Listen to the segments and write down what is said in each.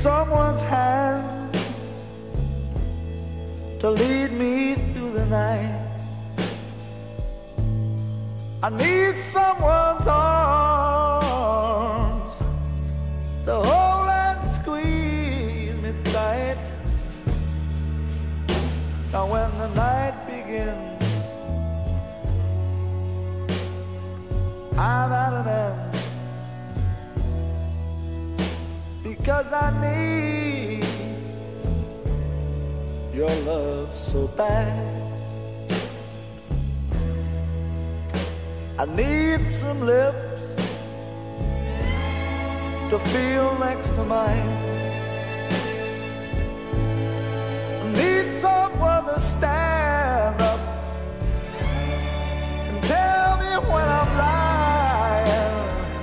someone's hand to lead me through the night. I need someone's arms to hold and squeeze me tight. Now when the night begins, I'm at an end, because I need your love so bad. I need some lips to feel next to mine. I need someone to stand up and tell me when I'm lying.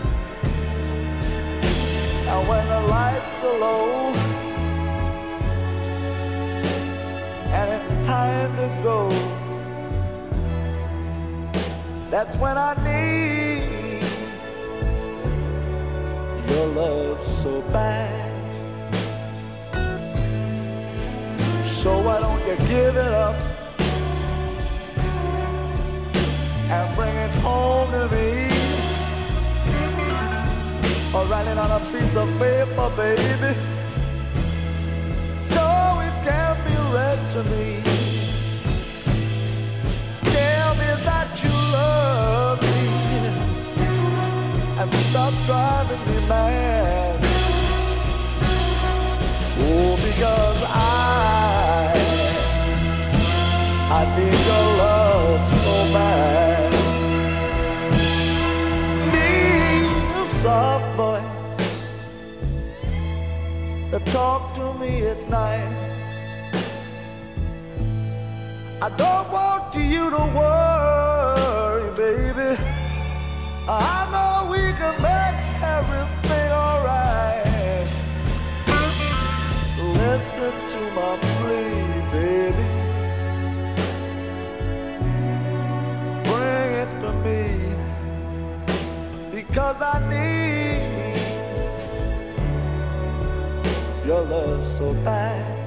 And when the lights are low and it's time to go, that's when I need your love so bad. So why don't you give it up and bring it home to me, or write it on a piece of paper, baby, so it can be read to me. Tell me that you love me and stop driving me mad. Oh, because I need your love so bad. Need a soft voice to talk to me at night. I don't want you to worry, baby. I know we can make everything alright. Listen to my plea, baby. Bring it to me, because I need your love so bad.